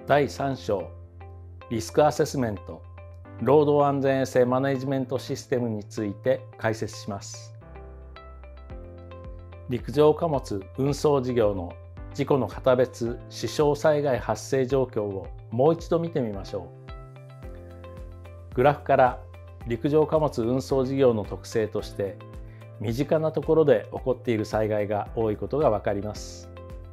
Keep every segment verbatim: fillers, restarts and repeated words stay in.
だいさん章リスクアセスメント労働安全衛生マネジメントシステムについて解説します。陸上貨物運送事業の事故の型別死傷災害発生状況をもう一度見てみましょう。グラフから陸上貨物運送事業の特性として身近なところで起こっている災害が多いことがわかります。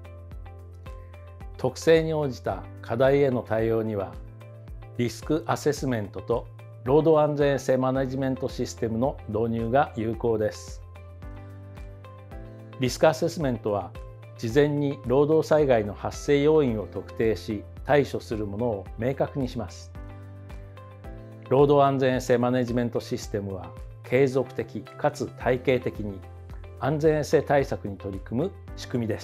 特性に応じた課題への対応にはリスクアセスメントと労働安全衛生マネジメントシステムの導入が有効です。リスクアセスメントは事前に労働災害の発生要因を特定し対処するものを明確にします。労働安全衛生マネジメントシステムは継続的かつ体系的に安全衛生対策に取り組む仕組みです。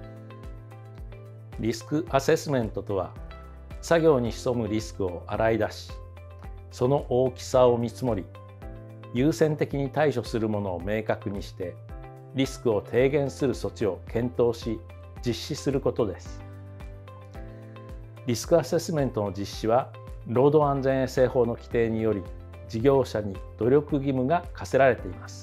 リスクアセスメントとは作業に潜むリスクを洗い出し、その大きさを見積もり、優先的に対処するものを明確にしてリスクを低減する措置を検討し実施することです。リスクアセスメントの実施は労働安全衛生法の規定により事業者に努力義務が課せられています。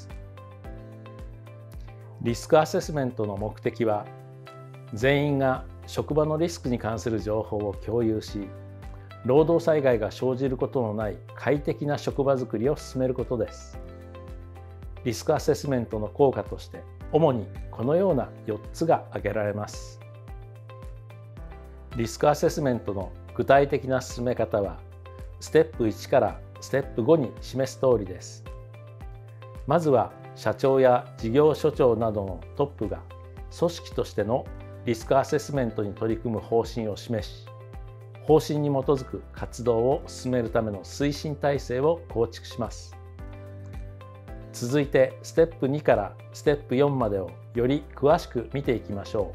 リスクアセスメントの目的は全員が職場のリスクに関する情報を共有し、労働災害が生じることのない快適な職場づくりを進めることです。リスクアセスメントの効果として主にこのようなよっつが挙げられます。リスクアセスメントの具体的な進め方はステップいちからステップごに示す通りです。まずは社長や事業所長などのトップが組織としてのリスクアセスメントに取り組む方針を示し、方針に基づく活動を進めるための推進体制を構築します。続いてステップにからステップよんまでをより詳しく見ていきましょ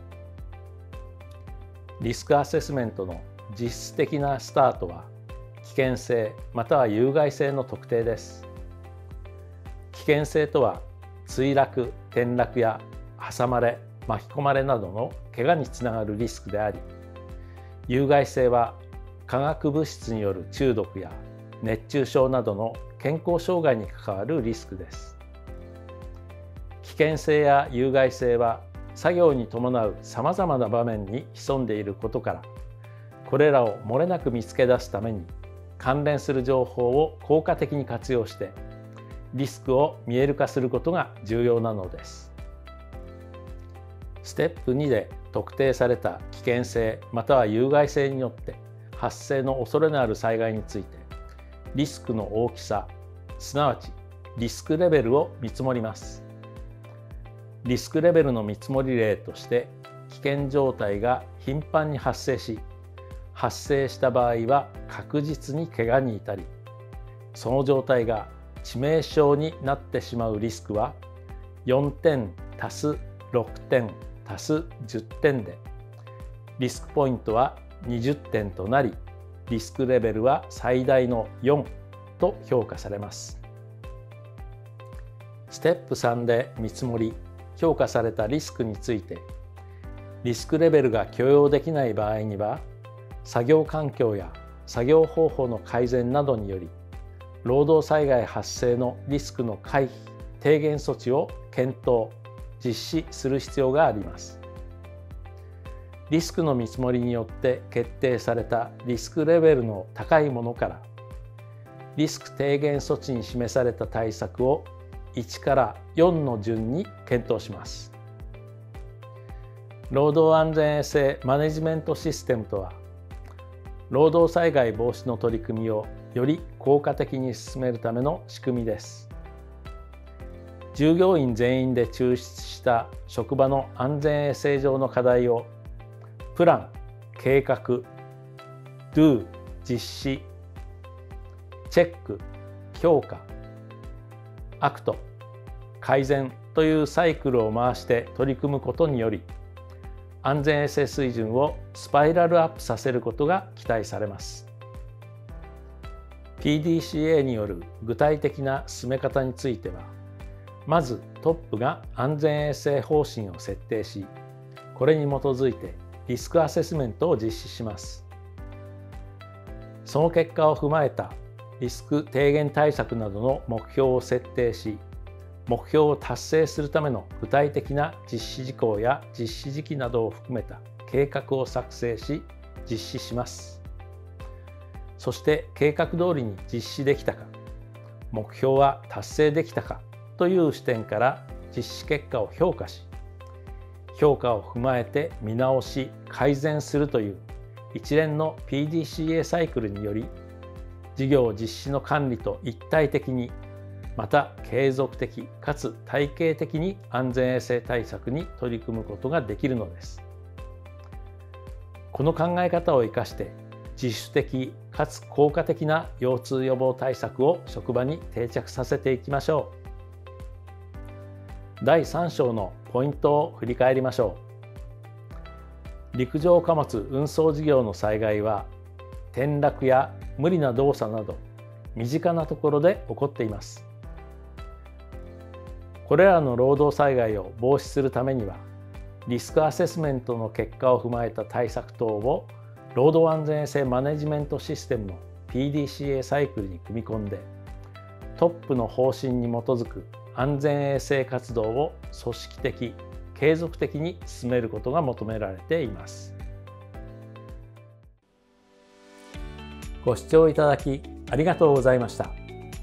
う。リスクアセスメントの実質的なスタートは危険性または有害性の特定です。危険性とは墜落、転落や挟まれ、巻き込まれなどの怪我につながるリスクであり、有害性は化学物質による中毒や熱中症などの健康障害に関わるリスクです。危険性や有害性は作業に伴うさまざまな場面に潜んでいることから、これらを漏れなく見つけ出すために関連する情報を効果的に活用してリスクを見える化することが重要なのです。ステップにで特定された危険性または有害性によって発生の恐れのある災害についてリスクの大きさ、すなわちリスクレベルを見積もります。リスクレベルの見積もり例として危険状態が頻繁に発生し、発生した場合は確実に怪我に至り、その状態が致命傷になってしまうリスクはよんてん足すろくてん足すじゅってんで、リスクポイントはにじゅってんとなり、リスクレベルは最大のよんと評価されます。ステップさんで見積もり、評価されたリスクについて、リスクレベルが許容できない場合には、作業環境や作業方法の改善などにより労働災害発生のリスクの回避・低減措置を検討・実施する必要があります。リスクの見積もりによって決定されたリスクレベルの高いものからリスク低減措置に示された対策をいちからよんの順に検討します。労働安全衛生マネジメントシステムとは、労働災害防止の取り組みをより効果的に進めるための仕組みです。従業員全員で抽出した職場の安全衛生上の課題をプラン、計画、Do、実施、チェック、評価、アクト、改善というサイクルを回して取り組むことにより、安全衛生水準をスパイラルアップさせることが期待されます。ピーディーシーエー による具体的な進め方については、まずトップが安全衛生方針を設定し、これに基づいてリスクアセスメントを実施します。 その結果を踏まえたリスク低減対策などの目標を設定し、目標を達成するための具体的な実施事項や実施時期などを含めた計画を作成し実施します。そして計画通りに実施できたか、目標は達成できたかという視点から実施結果を評価し、評価を踏まえて見直し改善するという一連の ピーディーシーエー サイクルにより、事業実施の管理と一体的に、また継続的かつ体系的に安全衛生対策に取り組むことができるのです。この考え方を生かして自主的かつ効果的な腰痛予防対策を職場に定着させていきましょう。だいさん章のポイントを振り返りましょう。陸上貨物運送事業の災害は転落や無理な動作など身近なところで起こっています。これらの労働災害を防止するためには、リスクアセスメントの結果を踏まえた対策等を労働安全衛生マネジメントシステムの ピーディーシーエー サイクルに組み込んで、トップの方針に基づく安全衛生活動を組織的、継続的に進めることが求められています。ご視聴いただきありがとうございました。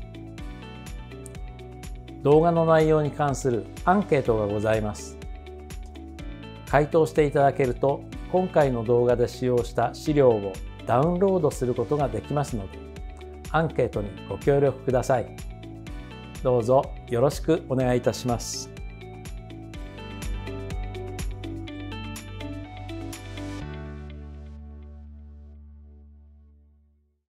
動画の内容に関するアンケートがございます。回答していただけると、今回の動画で使用した資料をダウンロードすることができますので、アンケートにご協力ください。どうぞよろしくお願いいたします。